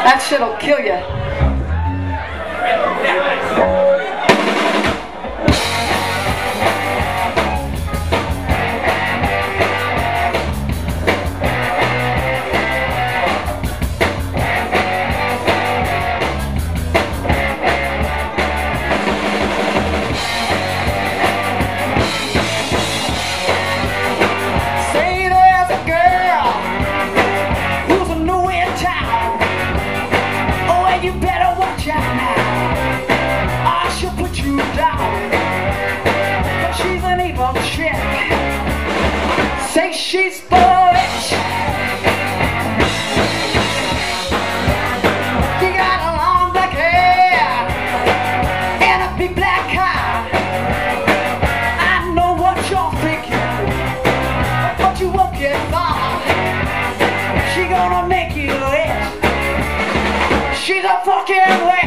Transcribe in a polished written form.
That shit'll kill you. Say she's foolish. You got a long black hair and a big black car. I know what you're thinking, but you won't get far. She gonna make you rich. She's a fucking witch.